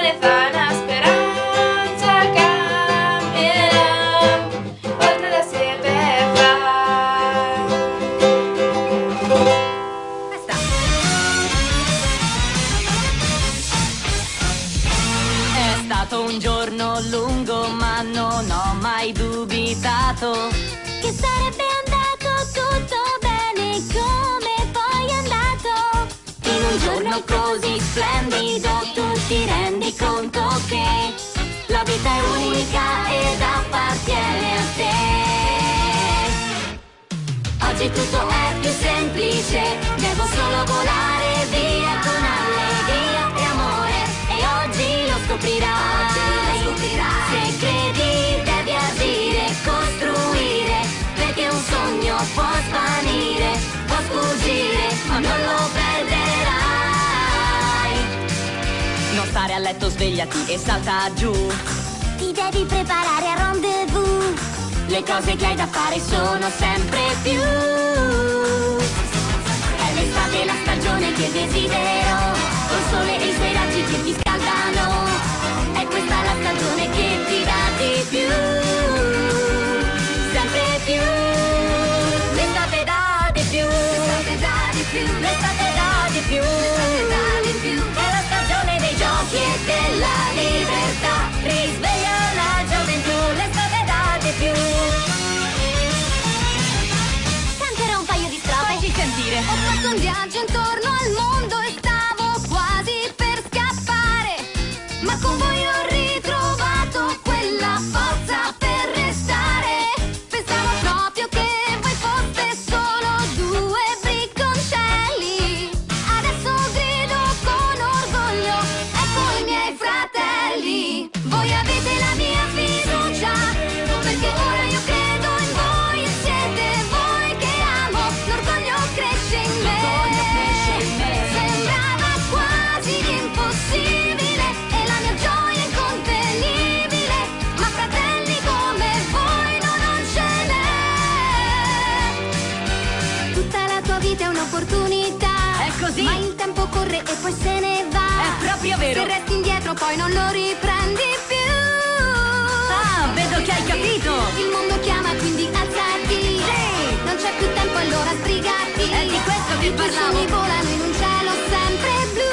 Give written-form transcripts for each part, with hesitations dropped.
lejana speranza cambierà, oltre la siepe va. È stato un giorno lungo, ma non ho mai dubitato che sarebbe andato tutto bene come poi è andato. in un giorno così splendido. Tu ti rendi conto che la vita è unica ed appartiene a te. Oggi tutto è più semplice, devo solo volare via con allegria e amore, e oggi lo scoprirai. Se credi devi agire, costruire, perché un sogno può svanire, può sfuggire, ma non lo perderai. Non stare a letto, svegliati e salta giù. Ti devi preparare al rendezvous. Le cose che hai da fare sono sempre più. È l'estate, la stagione che desidero, col sole e i suoi raggi che ti scaldano. È questa la stagione che ti dà di più, sempre più. L'estate dà di più, l'estate dà di più, l'estate dà di più, l'estate dà di più. È la stagione dei giochi e della libertà, risveglia la gioventù, l'estate dà di più. Canterò un paio di strofe. Fai sentire. Ho fatto un viaggio intorno al mondo e stavo quasi per scappare, ma con voi ho ritrovato quella forza per restare. Pensavo proprio che voi foste solo due bricconcelli. Adesso grido con orgoglio, ecco i miei fratelli. Voi avete la mia fiducia, perché ora io credo in voi e siete voi che amo. L'orgoglio cresce in me. Sembrava quasi impossibile e la mia gioia incontenibile, ma fratelli come voi non ce n'è. Tutta la tua vita è un'opportunità. È così. Ma il tempo corre e poi se ne va. È proprio vero. Se resti indietro poi non lo riprendi più. Ah, vedo che hai capito. Il mondo chiama, quindi alzati. Sì. Non c'è più tempo, allora sbrigati. È di questo che I tuoi parlavo. sogni volano in un cielo sempre blu.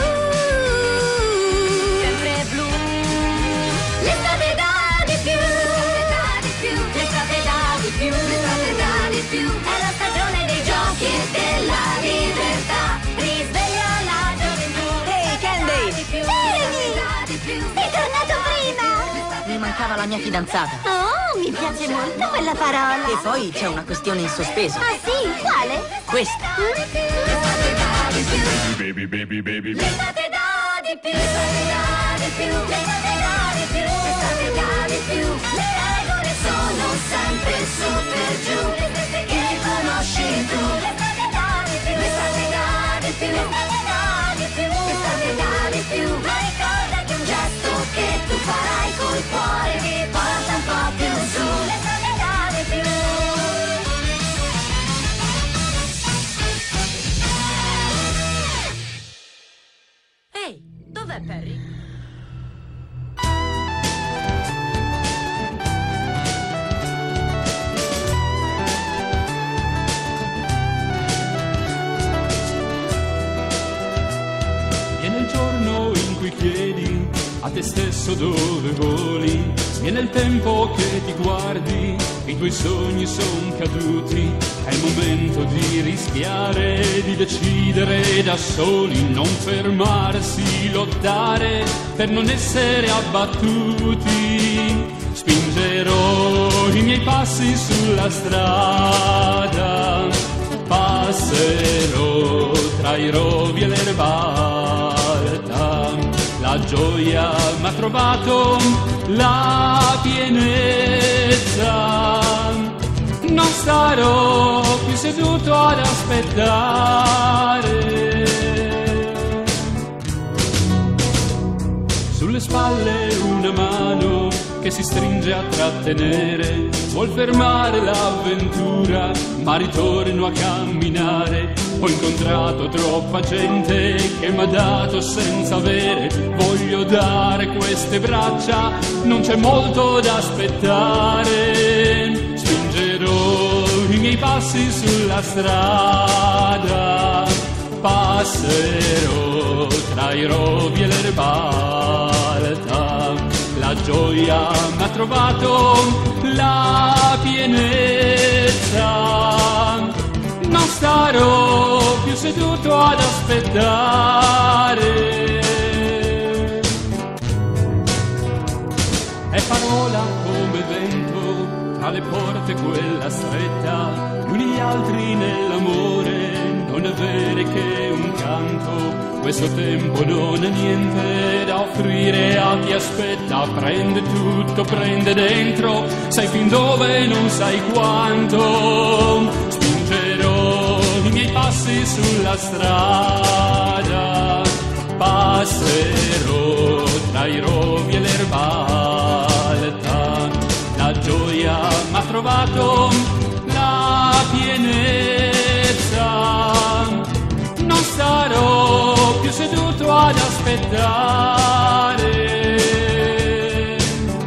Sempre blu. L'estate dà di più. L'estate dà di più. L'estate dà di più. È la stagione dei giochi e della libertà, risveglia la gioventù. Ehi, Candy! Sei tornato prima. Mi mancava la mia fidanzata. Oh, mi piace molto quella parola. E poi c'è una questione in sospeso. Ah sì? Quale? Questa. L'estate dà di più. Baby, baby, baby, baby. L'estate dà di più. L'estate dà di più. L'estate dà di più. L'estate dà di più. Le regole sono sempre su per giù, che conosci tu. L'estate dà di più. L'estate dà di più. L'estate dà di più. L'estate dà di più. Ma ricorda che un gesto che tu farai col cuore ti porta un po' più su. L'estate dà di più. Ehi, dov'è Perry? Viene il giorno in cui chiedi a te stesso dove voli, viene il tempo che ti guardi, i tuoi sogni son caduti, è il momento di rischiare, di decidere da soli, non fermarsi, lottare per non essere abbattuti. Spingerò i miei passi sulla strada, passerò tra i rovi e l'erba alta, la gioia m'ha trovato la pienezza, non starò più seduto ad aspettare. Sulle spalle una mano che si stringe a trattenere, vuol fermare l'avventura, ma ritorno a camminare. Ho incontrato troppa gente che m'ha dato senza avere, voglio dare queste braccia, non c'è molto da aspettare. Spingerò i miei passi sulla strada, passerò tra i rovi e l'erba alta. La gioia m'ha trovato la pienezza, non starò più seduto ad aspettare. È parola come vento tra le porte quella stretta, gli uni gli altri nell'amore, non avere che un canto. Questo tempo non ha niente da offrire a chi aspetta, prende tutto, prende dentro, sai fin dove non sai quanto. Spingerò i miei passi sulla strada, passerò tra i rovi e l'erba alta. La gioia m'ha trovato la pienezza, non starò più seduto ad aspettare.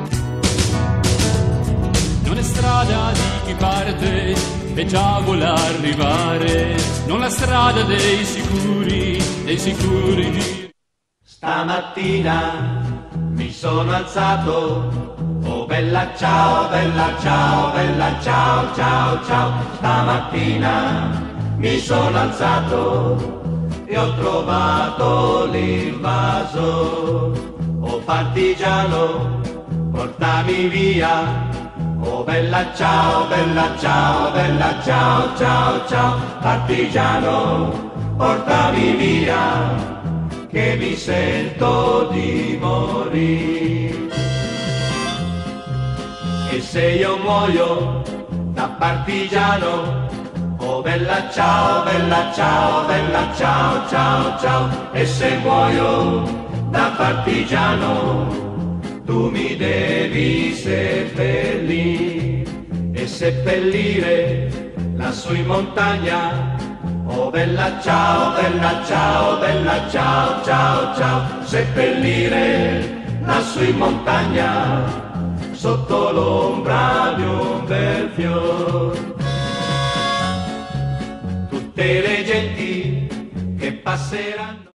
Non è strada di chi parte e già vuole arrivare, non la strada dei sicuri di... Stamattina mi sono alzato, oh bella ciao, bella ciao, bella ciao, ciao, ciao. Stamattina mi sono alzato e ho trovato l'invaso. Oh partigiano, portami via, oh bella ciao, bella ciao, bella ciao, ciao, ciao. Partigiano, portami via, che mi sento di morire. E se io muoio da partigiano, oh bella ciao, bella ciao, bella ciao, ciao, ciao. E se muoio da partigiano, tu mi devi seppellire, e seppellire lassù in montagna. Oh bella ciao, bella ciao, bella ciao, ciao, ciao. Seppellire lassù in montagna, sotto l'ombra di un bel fior. Tutte le genti che passeranno